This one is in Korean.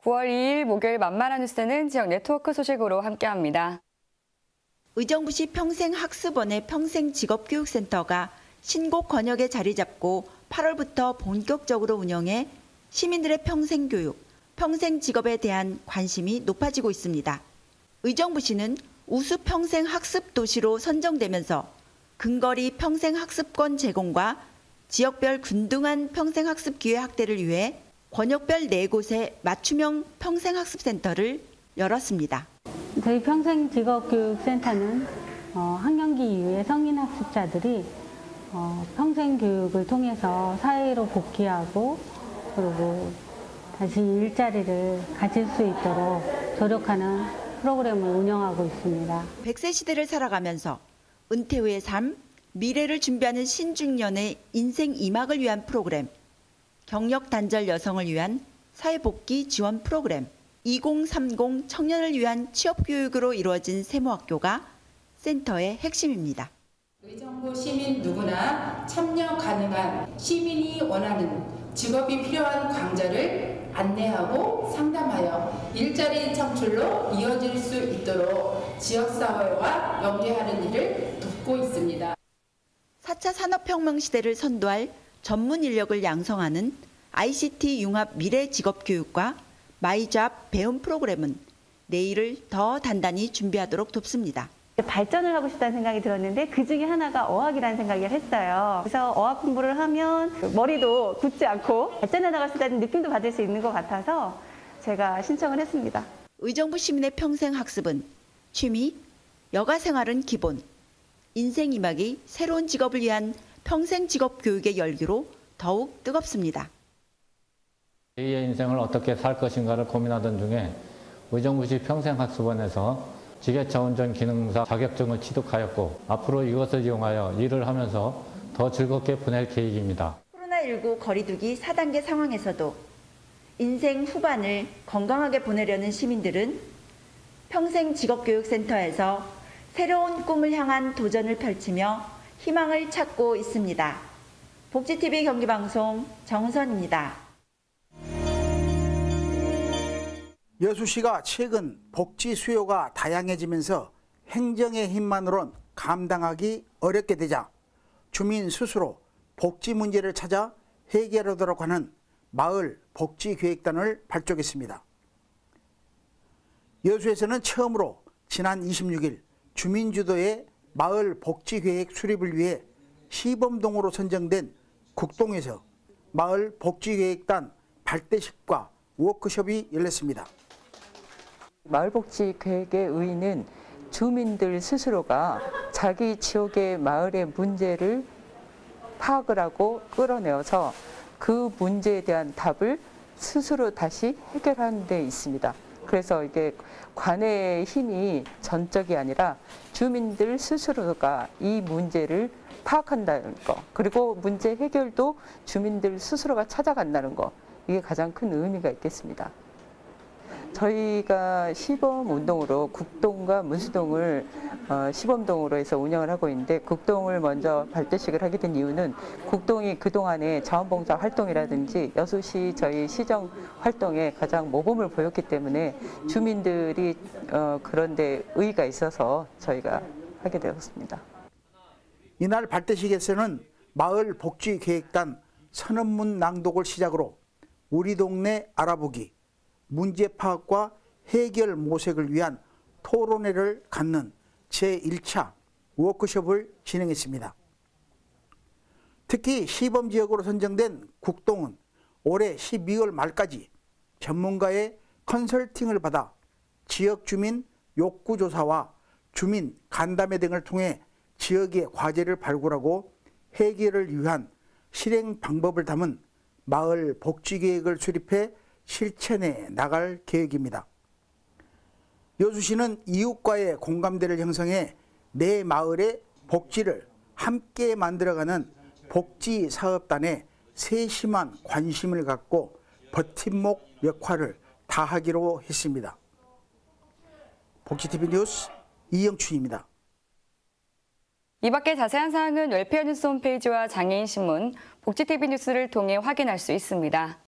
9월 2일 목요일 만만한 뉴스는 지역 네트워크 소식으로 함께합니다. 의정부시 평생학습원의 평생직업교육센터가 신곡 권역에 자리 잡고 8월부터 본격적으로 운영해 시민들의 평생교육, 평생직업에 대한 관심이 높아지고 있습니다. 의정부시는 우수 평생학습도시로 선정되면서 근거리 평생학습권 제공과 지역별 균등한 평생학습 기회 확대를 위해 권역별 4곳의 맞춤형 평생학습센터를 열었습니다. 저희 평생직업교육센터는 학령기 이후에 성인학습자들이 평생교육을 통해서 사회로 복귀하고 그리고 다시 일자리를 가질 수 있도록 노력하는 프로그램을 운영하고 있습니다. 100세 시대를 살아가면서 은퇴 후의 삶, 미래를 준비하는 신중년의 인생 2막을 위한 프로그램, 경력 단절 여성을 위한 사회복귀 지원 프로그램, 2030 청년을 위한 취업교육으로 이루어진 세무학교가 센터의 핵심입니다. 의정부 시민 누구나 참여 가능한 시민이 원하는 직업이 필요한 강좌를 안내하고 상담하여 일자리 창출로 이어질 수 있도록 지역사회와 연계하는 일을 돕고 있습니다. 4차 산업혁명 시대를 선도할 전문 인력을 양성하는 ICT 융합 미래 직업교육과 마이잡 배움 프로그램은 내일을 더 단단히 준비하도록 돕습니다. 발전을 하고 싶다는 생각이 들었는데 그중에 하나가 어학이라는 생각을 했어요. 그래서 어학 공부를 하면 머리도 굳지 않고 발전해 나갈 수 있다는 느낌도 받을 수 있는 것 같아서 제가 신청을 했습니다. 의정부 시민의 평생학습은 취미, 여가 생활은 기본, 인생 2막이 새로운 직업을 위한 평생직업교육의 열기로 더욱 뜨겁습니다. 제2의 인생을 어떻게 살 것인가를 고민하던 중에 의정부시 평생학습원에서 지게차 운전 기능사 자격증을 취득하였고 앞으로 이것을 이용하여 일을 하면서 더 즐겁게 보낼 계획입니다. 코로나19 거리두기 4단계 상황에서도 인생 후반을 건강하게 보내려는 시민들은 평생직업교육센터에서 새로운 꿈을 향한 도전을 펼치며 희망을 찾고 있습니다. 복지TV 경기방송 정선입니다. 여수시가 최근 복지 수요가 다양해지면서 행정의 힘만으론 감당하기 어렵게 되자 주민 스스로 복지 문제를 찾아 해결하도록 하는 마을 복지계획단을 발족했습니다. 여수에서는 처음으로 지난 26일 주민 주도의 마을 복지계획 수립을 위해 시범동으로 선정된 국동에서 마을 복지계획단 발대식과 워크숍이 열렸습니다. 마을복지계획의 의의는 주민들 스스로가 자기 지역의 마을의 문제를 파악을 하고 끌어내어서 그 문제에 대한 답을 스스로 다시 해결하는 데 있습니다. 그래서 이게 관의 힘이 전적이 아니라 주민들 스스로가 이 문제를 파악한다는 거, 그리고 문제 해결도 주민들 스스로가 찾아간다는 거, 이게 가장 큰 의미가 있겠습니다. 저희가 시범운동으로 국동과 문수동을 시범동으로 해서 운영을 하고 있는데, 국동을 먼저 발대식을 하게 된 이유는 국동이 그동안의 자원봉사 활동이라든지 여수시 저희 시정 활동에 가장 모범을 보였기 때문에 주민들이 그런 데 의의가 있어서 저희가 하게 되었습니다. 이날 발대식에서는 마을 복지계획단 선언문 낭독을 시작으로 우리 동네 알아보기, 문제 파악과 해결 모색을 위한 토론회를 갖는 제1차 워크숍을 진행했습니다. 특히 시범지역으로 선정된 국동은 올해 12월 말까지 전문가의 컨설팅을 받아 지역 주민 욕구조사와 주민 간담회 등을 통해 지역의 과제를 발굴하고 해결을 위한 실행 방법을 담은 마을 복지계획을 수립해 실천해 나갈 계획입니다. 여수시는 이웃과의 공감대를 형성해 내 마을의 복지를 함께 만들어가는 복지사업단에 세심한 관심을 갖고 버팀목 역할을 다하기로 했습니다. 복지TV 뉴스 이영춘입니다. 이 밖의 자세한 사항은 웰페어 뉴스 홈페이지와 장애인 신문, 복지TV 뉴스를 통해 확인할 수 있습니다.